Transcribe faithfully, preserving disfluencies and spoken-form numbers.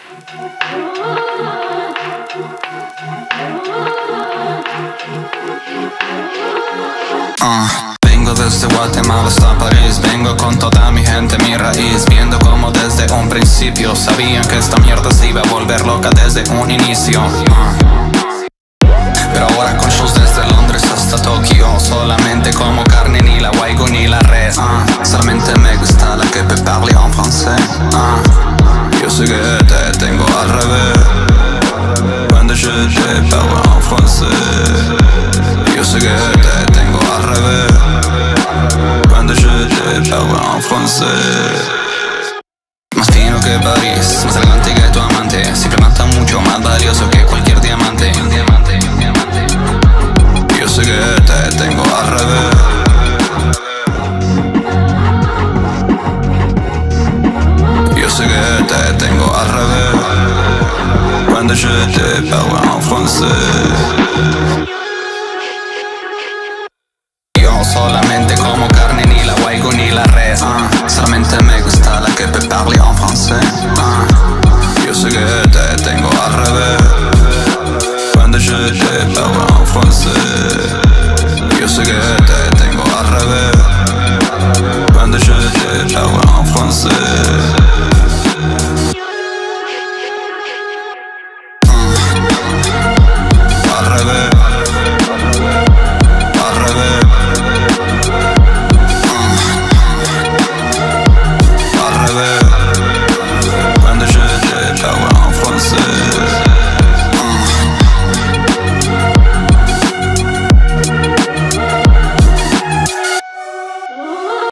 Uh, vengo desde Guatemala hasta París, vengo con toda mi gente, mi raíz, viendo como desde un principio sabían que esta mierda se iba a volver loca desde un inicio. uh. Pero ahora con shows desde Londres hasta Tokio, solamente como carne, ni la waigu ni la res. uh. Solamente me gusta la que peut parler en français. uh. Yo sé que te tengo al revés cuando je te parle en français. Yo sé que te tengo al revés cuando je te parle en français. Más fino que París, más elegante que tu amante, siempre mata mucho más valioso que cualquier diamante. Yo sé que te tengo al revés. Yo sé que te tengo al revés cuando je te parle en français. Solamente como carne, ni la waigu ni la res. uh. Solamente me gusta la que peut parler en français. uh. Yo sé que te tengo al revés cuando je te parle en français. Yo sé que te tengo al revés cuando je te parle en français.